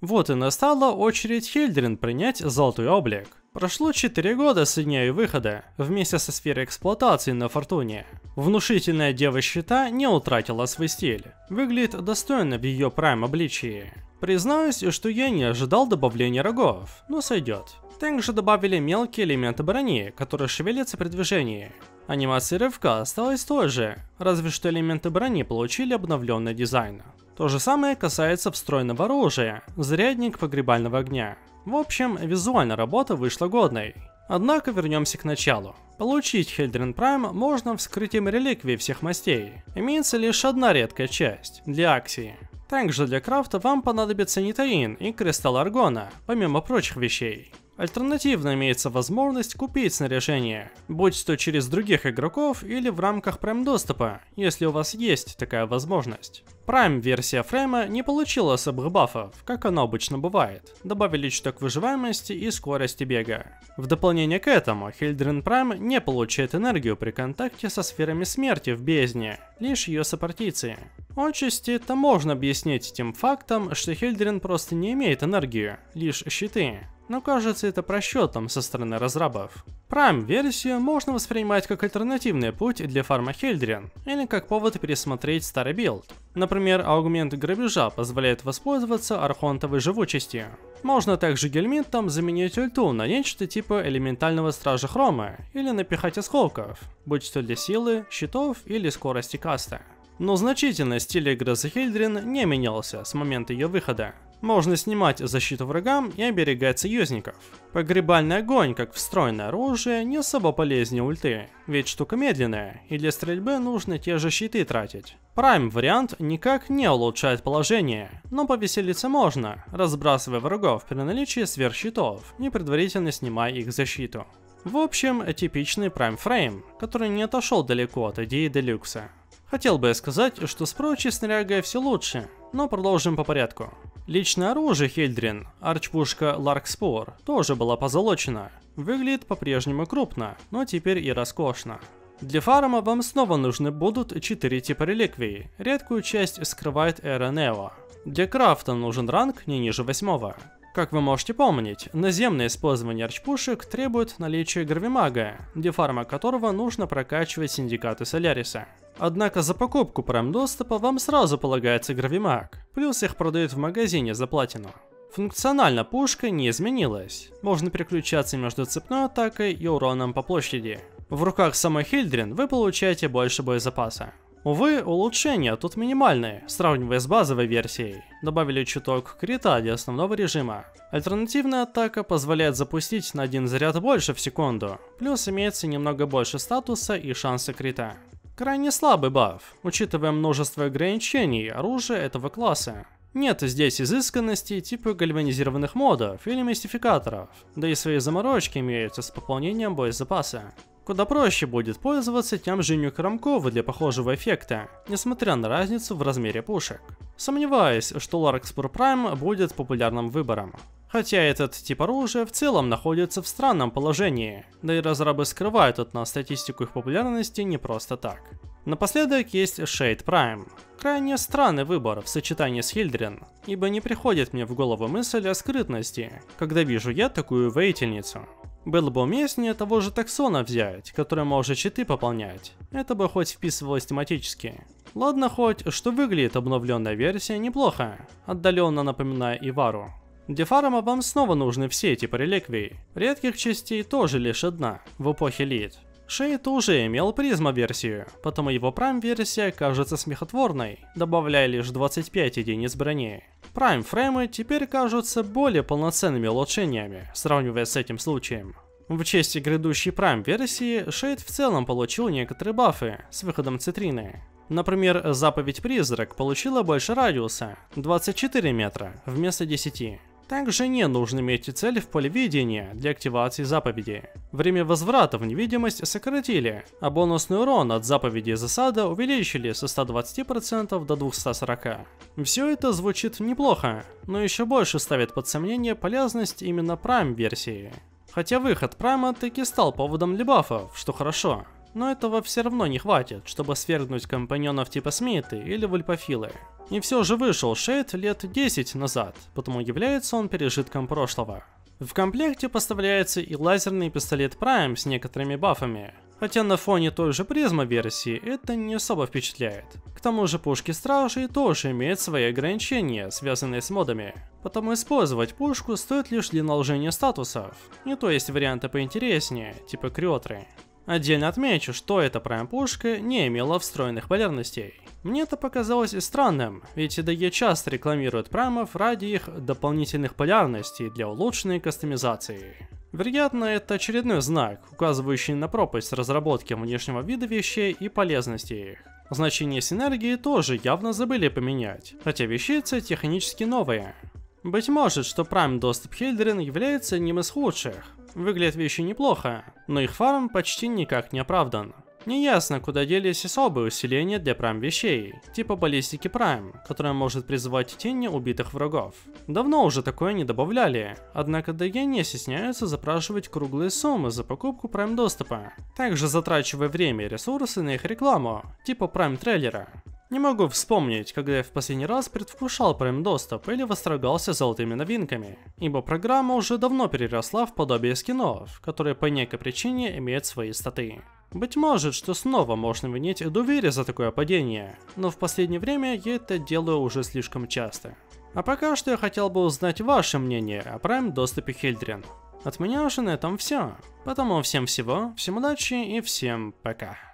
Вот и настала очередь Хильдрин принять золотой облик. Прошло 4 года со дня ее выхода, вместе со сферой эксплуатации на Фортуне. Внушительная Дева Щита не утратила свой стиль. Выглядит достойно в ее прайм-обличии. Признаюсь, что я не ожидал добавления рогов, но сойдет. Также добавили мелкие элементы брони, которые шевелятся при движении. Анимация рывка осталась той же, разве что элементы брони получили обновленный дизайн. То же самое касается встроенного оружия, зарядник погребального огня. В общем, визуально работа вышла годной. Однако вернемся к началу. Получить Хильдрин Прайм можно вскрытием реликвий всех мастей. Имеется лишь одна редкая часть – для Аксии. Также для крафта вам понадобится нитаин и кристалл аргона, помимо прочих вещей. Альтернативно имеется возможность купить снаряжение, будь то через других игроков или в рамках Prime доступа, если у вас есть такая возможность. Prime версия фрейма не получила особых бафов, как оно обычно бывает. Добавили чуток выживаемости и скорости бега. В дополнение к этому, Хильдрин Prime не получает энергию при контакте со сферами смерти в бездне, лишь ее сопартийцы. Отчасти это можно объяснить тем фактом, что Хильдрин просто не имеет энергию, лишь щиты. Но кажется это просчетом со стороны разрабов. Prime-версию можно воспринимать как альтернативный путь для фарма Хильдрин, или как повод пересмотреть старый билд. Например, аугмент грабежа позволяет воспользоваться архонтовой живучестью. Можно также гельминтом заменить ульту на нечто типа элементального стража хрома, или напихать осколков, будь то для силы, щитов или скорости каста. Но значительно стиль игры за Хильдрин не менялся с момента ее выхода. Можно снимать защиту врагам и оберегать союзников. Погребальный огонь, как встроенное оружие, не особо полезнее ульты, ведь штука медленная, и для стрельбы нужно те же щиты тратить. Prime вариант никак не улучшает положение, но повеселиться можно, разбрасывая врагов при наличии сверхщитов и предварительно снимая их защиту. В общем, типичный Prime Frame, который не отошел далеко от идеи Делюкса. Хотел бы я сказать, что с прочей снарягой все лучше, но продолжим по порядку. Личное оружие Хильдрин, арчпушка Larkspur, тоже была позолочена. Выглядит по-прежнему крупно, но теперь и роскошно. Для фарма вам снова нужны будут 4 типа реликвий, редкую часть скрывает эра Нео. Для крафта нужен ранг не ниже 8. Как вы можете помнить, наземное использование арчпушек требует наличия гравимага, для фарма которого нужно прокачивать синдикаты Соляриса. Однако за покупку Prime доступа вам сразу полагается гравимаг, плюс их продают в магазине за платину. Функционально пушка не изменилась, можно переключаться между цепной атакой и уроном по площади. В руках самой Хильдрин вы получаете больше боезапаса. Увы, улучшения тут минимальные, сравнивая с базовой версией. Добавили чуток крита для основного режима. Альтернативная атака позволяет запустить на один заряд больше в секунду, плюс имеется немного больше статуса и шанса крита. Крайне слабый баф, учитывая множество ограничений оружия этого класса. Нет здесь изысканности типа гальванизированных модов или мистификаторов, да и свои заморочки имеются с пополнением боезапаса. Куда проще будет пользоваться тем же Нюкромкова для похожего эффекта, несмотря на разницу в размере пушек. Сомневаюсь, что Larkspur Prime будет популярным выбором. Хотя этот тип оружия в целом находится в странном положении, да и разрабы скрывают от нас статистику их популярности не просто так. Напоследок есть Shade Prime. Крайне странный выбор в сочетании с Хильдрин, ибо не приходит мне в голову мысль о скрытности, когда вижу я такую воительницу. Было бы уместнее того же Таксона взять, который может щиты пополнять. Это бы хоть вписывалось тематически. Ладно хоть, что выглядит обновленная версия неплохо, отдаленно напоминая Ивару. Для фарма вам снова нужны все типы реликвий. Редких частей тоже лишь одна, в эпохе Лид. Шейд уже имел призма-версию, потому его Prime-версия кажется смехотворной, добавляя лишь 25 единиц брони. Prime-фреймы теперь кажутся более полноценными улучшениями, сравнивая с этим случаем. В честь грядущей Prime-версии, Шейд в целом получил некоторые бафы с выходом цитрины. Например, заповедь Призрак получила больше радиуса, 24 метра вместо 10. Также не нужно иметь цель в поле видения для активации заповеди. Время возврата в невидимость сократили, а бонусный урон от заповеди засада увеличили со 120% до 240%. Все это звучит неплохо, но еще больше ставит под сомнение полезность именно Prime версии. Хотя выход Prime таки стал поводом для бафов, что хорошо. но этого все равно не хватит, чтобы свергнуть компаньонов типа Смиты или Вульпофилы. И все же вышел Шейд лет 10 назад, потому является он пережитком прошлого. В комплекте поставляется и лазерный пистолет Prime с некоторыми бафами, хотя на фоне той же призма версии это не особо впечатляет. К тому же пушки Стражей тоже имеют свои ограничения, связанные с модами, потому использовать пушку стоит лишь для наложения статусов, и то есть варианты поинтереснее, типа Крётры. Отдельно отмечу, что эта прайм-пушка не имела встроенных полярностей. Мне это показалось и странным, ведь IDE часто рекламирует праймов ради их дополнительных полярностей для улучшенной кастомизации. Вероятно, это очередной знак, указывающий на пропасть разработки внешнего вида вещей и полезности их. Значение синергии тоже явно забыли поменять, хотя вещицы технически новые. Быть может, что Prime доступ Хельдерин является одним из худших. Выглядят вещи неплохо, но их фарм почти никак не оправдан. Неясно, куда делись особые усиления для Prime вещей, типа баллистики Prime, которая может призывать тени убитых врагов. Давно уже такое не добавляли, однако IDE не стесняются запрашивать круглые суммы за покупку Prime доступа, также затрачивая время и ресурсы на их рекламу, типа Prime трейлера. Не могу вспомнить, когда я в последний раз предвкушал Prime доступ или восторгался золотыми новинками, ибо программа уже давно переросла в подобие скинов, которые по некой причине имеют свои статы. Быть может, что снова можно винить Эдувири за такое падение, но в последнее время я это делаю уже слишком часто. А пока что я хотел бы узнать ваше мнение о Prime доступе Хельдерин. От меня уже на этом все. Потому всем всего, всем удачи и всем пока.